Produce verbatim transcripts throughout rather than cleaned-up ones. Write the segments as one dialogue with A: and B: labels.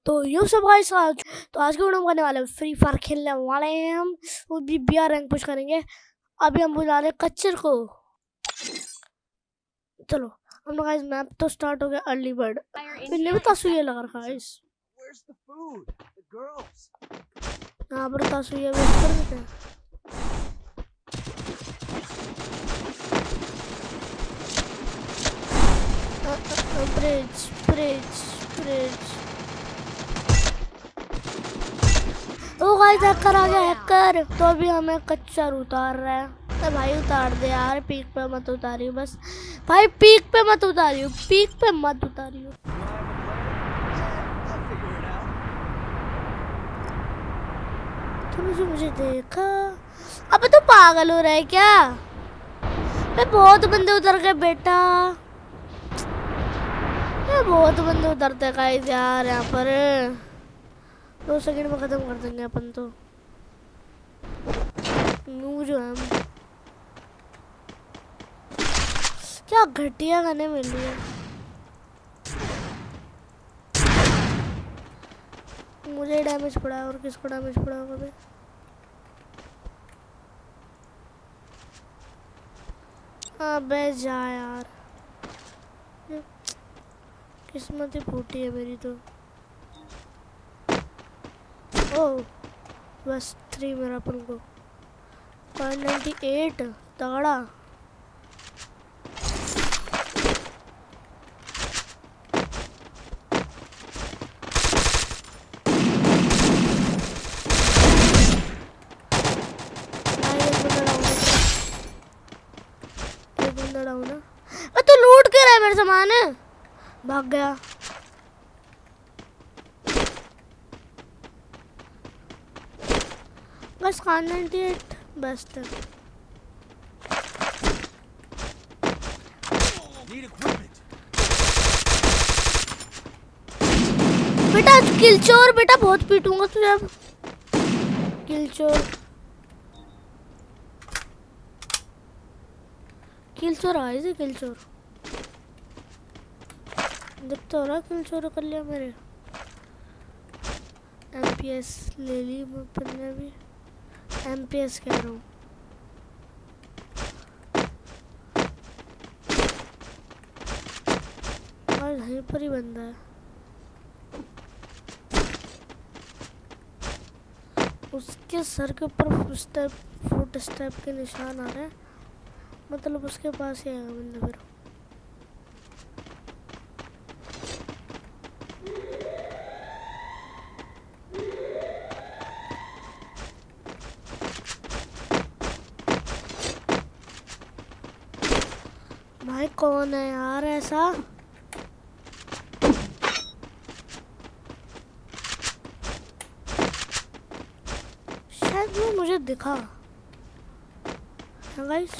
A: तो यो सब गाइस, आज तो आज के वीडियो में करने वाले हैं फ्री फायर खेलने वाले हैं हम, वो भी बियर रैंक पुश करेंगे। अभी हम बुला रहे कच्चर को। चलो हम लोग गाइस, मैप तो स्टार्ट हो गया। अर्ली बर्ड मैंने भी तासुया लगा रखा है गाइस। यहाँ पर तासुया वेस्ट कर देते हैं। Bridge bridge bridge oh guys, hacker आ गया हैकर। तो अभी हमें कच्चर उतार रहा है। तो भाई उतार दे यार, पीक पे मत उतारियो बस भाई, पीक पे मत उतारियो, पीक पे मत उतारियो। तुमने जो मुझे देखा, अब तो पागल हो रहा है क्या? मैं बहुत बंदे उतर गए बेटा, मैं बहुत बंदे उतरते गाइस यार। यहाँ पर दो सेकंड में खत्म कर देंगे अपन तो। नू जो है क्या घटिया गाने मिल रही है मुझे। डैमेज पड़ा है और किसको डैमेज पड़ा होगा बे? अबे जा यार, किस्मत ही फूटी है मेरी तो। ओह बस थ्री मेरा अपन को फाइव नाइन्टी एट तगड़ा। तो लूट के रहा है मेरे सामान, भाग गया। बस फाइव नाइन्टी एट बेस्ट है। बेटा किलचोर, बेटा बहुत पीटूंगा तुझे अब। किलचोर किलचोर आए थे, किलचोर जब तो हो रहा किलचोर कर लिया मेरे। एमपीएस ले ली मैं भी, एमपीएस कह रहा हूँ। और यहीं पर ही बंदा है, उसके सर के ऊपर फुटस्टेप फुटस्टेप के निशान आ रहे हैं, मतलब उसके पास ही आएगा बंदा फिर। भाई कौन है यार ऐसा? शायद वो मुझे दिखा गाइस।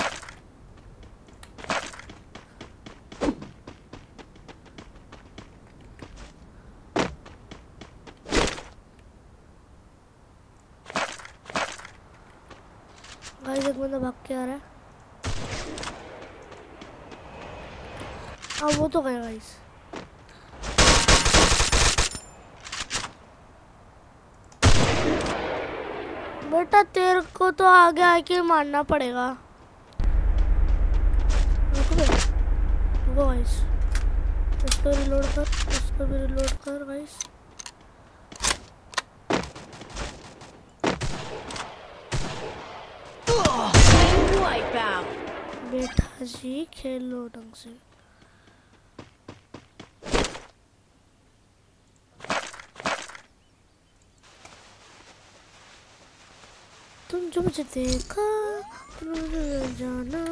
A: गाइस एक बंदा भाग के आ रहा है। अब वो तो गया गाइस। बेटा तेरे को तो आगे आके मारना पड़ेगा। रुको रुको गाइस, इसको रिलोड कर, इसको भी रिलोड कर गाइस। बेटा जी खेलो ढंग से। तुम जो मुझे देखा तुम जाना।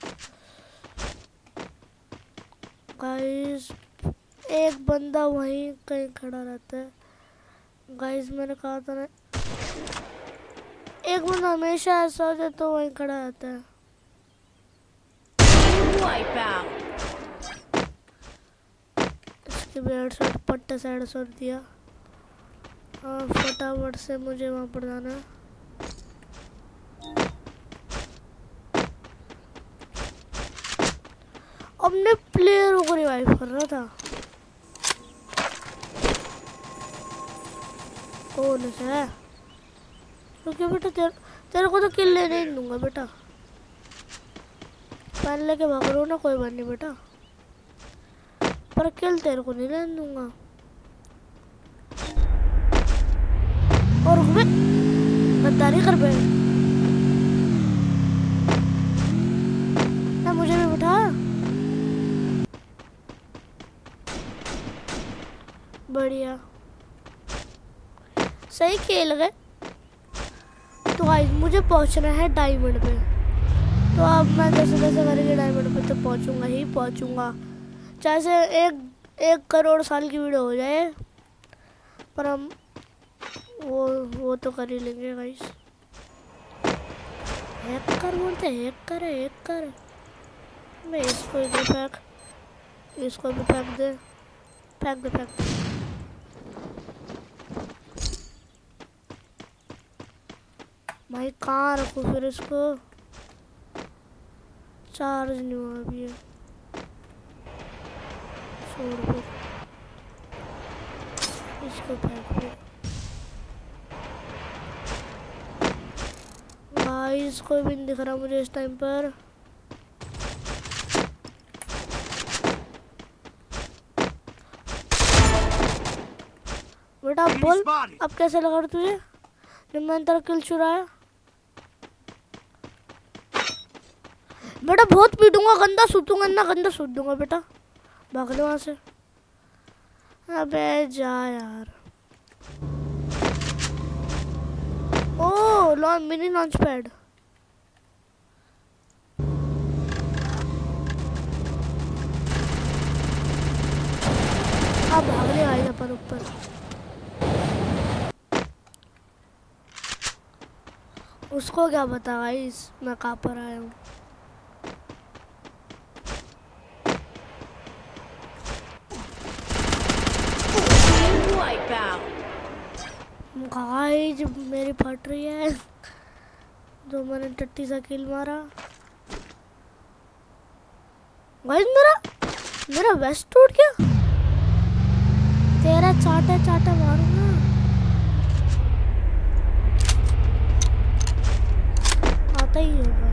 A: गाइस एक बंदा वहीं कहीं खड़ा रहता है। गाइस मैंने कहा था ना, एक बंदा हमेशा ऐसा हो जाए तो वहीं खड़ा रहता है। इसके भी हेडशॉट पट्टे से हेडशॉट दिया और फटाफट से मुझे वहां पर जाना है। अपने प्लेयरों को रिवाइव कर रहा था। कौन है? क्योंकि बेटा तेरे तेरे को तो किल लेने नहीं दूंगा बेटा। पहले लेके भाग रहा हूँ ना, कोई बात नहीं बेटा, पर किल तेरे को नहीं लेने दूंगा। और रुक गद्दारी कर बे, मुझे भी उठा। बढ़िया, सही खेल गए। तो गाइस मुझे पहुंचना है डायमंड पे, तो अब मैं जैसे जैसे करके डायमंड पे तो पहुंचूंगा ही पहुंचूंगा, चाहे से एक एक करोड़ साल की वीडियो हो जाए, पर हम वो वो तो कर ही लेंगे गाइस। हैक कर बोलते, हैक कर हैक कर। मैं इसको इधर फेंक, इसको भी फेंक दे, फेंक दे फेंक दे। भाई कहाँ रखूँ फिर इसको? चार्ज नहीं हुआ अभी है, छोड़ फिर इसको फेंक दे। भाई इसको भी नहीं दिख रहा मुझे इस टाइम पर। बेटा बोल अब कैसे लगा तुझे जब मैंने तेरा किल चुराया? बेटा बहुत पीटूंगा, गंदा सूतूंगा ना, गंदा सूत दूंगा बेटा, भाग ले वहां से। अबे जा यार। Oh launch mini launch pad, अब भाग ले आएगा पर ऊपर। उसको क्या पता गाइस मैं कहाँ पर आया हूँ। गाइस मेरी फट रही है, जो मैंने टट्टी सा किल मारा। गाइस मेरा मेरा वेस्ट टूट गया, तेरा चाटा चाटा मारूंगा। आता ही होगा।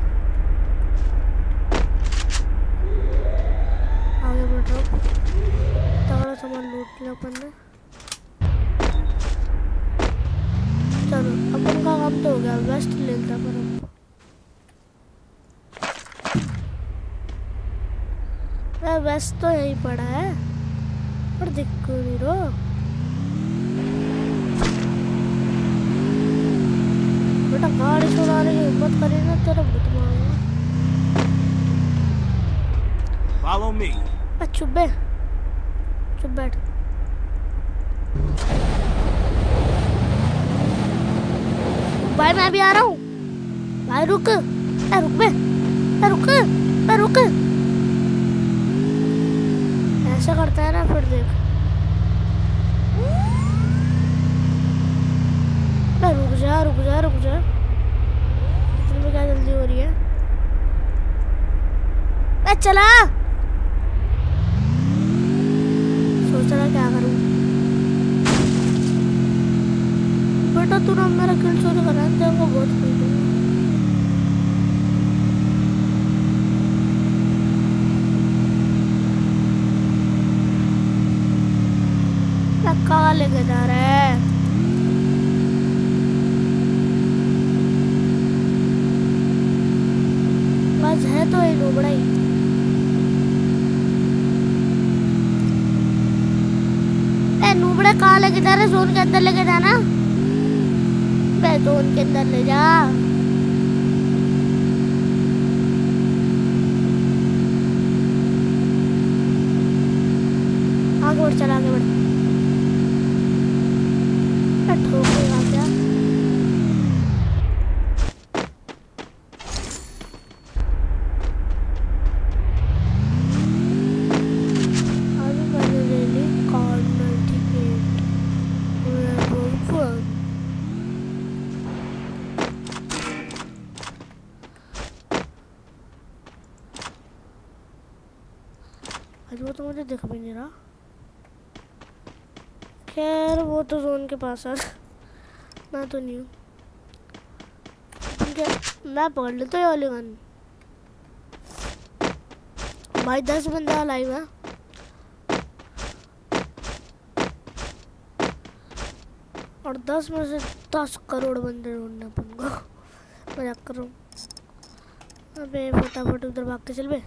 A: आगे बढ़ रहा हूँ, तगड़ा सामान लूट लिया अपन ने। चलो अपन का काम तो हो गया, वेस्ट लेता पर अब मैं वेस्ट तो यहीं पड़ा है, पर दिख क्यों नहीं रो। बेटा गाड़ी चलाने की हिम्मत करी ना तेरा भूत मारूंगा।
B: Follow me.
A: चुप बे, चुप बैठ। भाई मैं भी आ रहा हूँ। भाई रुक, ए रुक बे, ए रुक, ए रुक। ऐसा करता है ना फिर देख। ए रुक जा, रुक जा, रुक जा। इतनी में क्या जल्दी हो रही है? ए चला। सोच रहा क्या करूँ? बेटा तूने मेरा किल चोरी करा है, तेरे को बहुत पीटूंगा। कहाँ लेके जा रहा है? बस है तो ये नूबड़ा ही। ए नूबड़ा कहाँ लेके जा रहे? जोन के अंदर लेके जाना, जोन के अंदर ले जा। आगे बढ़, चल आगे बढ़। ठोकेगा क्या? अभी मैंने ले ली कॉल नाइन्टी एट। आज वो तो मुझे दिख भी नहीं रहा। खैर वो तो जोन के पास है। मैं तो नहीं हूँ। क्या मैं पकड़ लेता हूँ ये वाली गन। भाई दस बंदा लाइव है। और दस में से दस करोड़ बंदे ढूंढने अपन को। मजाक कर रहा हूँ। अबे फटाफट उधर भाग के चल बे।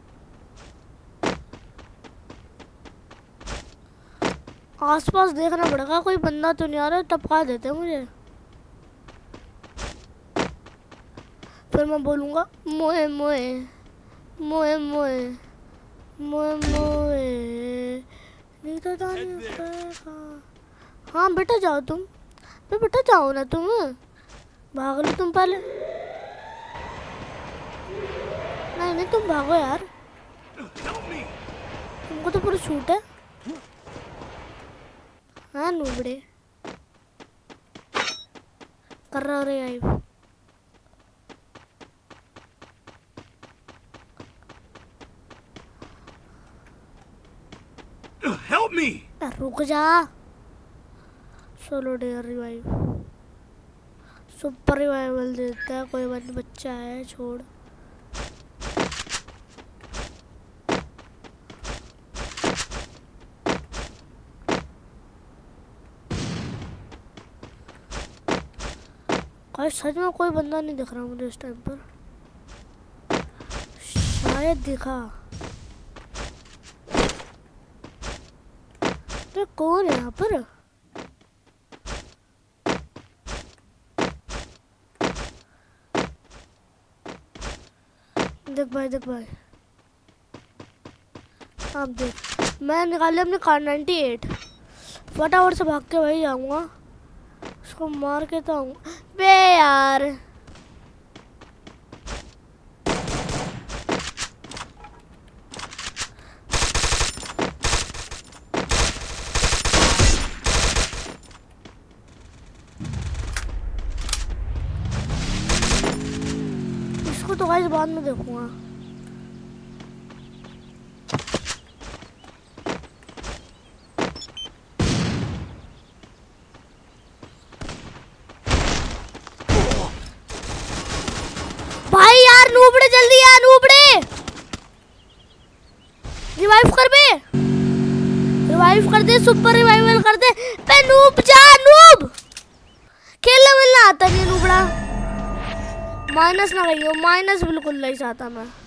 A: आसपास देखना पड़ेगा, कोई बंदा तो नहीं आ रहा, टपका देते हैं मुझे। फिर मैं बोलूँगा मोए मोए मोए मोए मोए मोए नहीं तो हाँ बेटा जाओ तुम। बे बेटा जाओ ना तुम, भाग लो तुम पहले। नहीं नहीं तुम भागो यार, तुमको तो पूरा छूट है। हाँ नूबड़े कर रहा रे आई।
B: Help me!
A: रुक जा। Solo dare revive, super revival देता है। कोई बात नहीं, बच्चा है छोड़। कोई सच में कोई बंदा नहीं दिख रहा मुझे इस टाइम पर। शायद दिखा। तो कौन है यहाँ पर? देख भाई देख भाई, आप देख मैं निकाले अपने कार नाइन्टी एट। फटाफट से भाग के भाई जाऊंगा, उसको मार के तो आऊंगा। बे यार इसको तो गाइस बाद में देखूंगा। भाई यार नूबड़े जल्दी यार, नूबड़े रिवाइव कर बे, रिवाइव कर दे, सुपर रिवाइवल कर दे बे। नूब जा, नूब खेलना मिलना आता नहीं नूबड़ा। माइनस ना गई हो, माइनस बिल्कुल नहीं चाहता मैं।